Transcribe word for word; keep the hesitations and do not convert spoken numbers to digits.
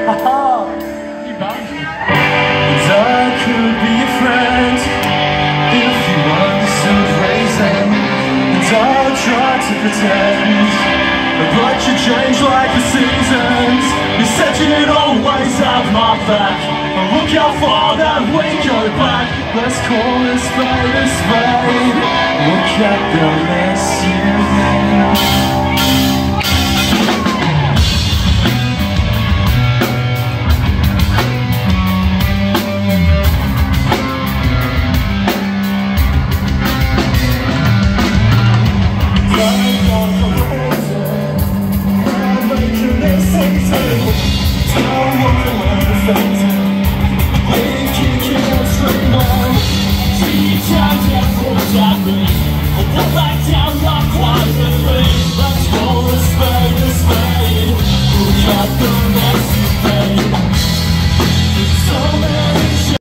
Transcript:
Haha! You bounced. And I could be a friend if you understood raising. And I'll try to pretend, but you change like the seasons. You said you'd always have my back, and look how far that we go back. Let's call a spade a spade. Look at the mess you made.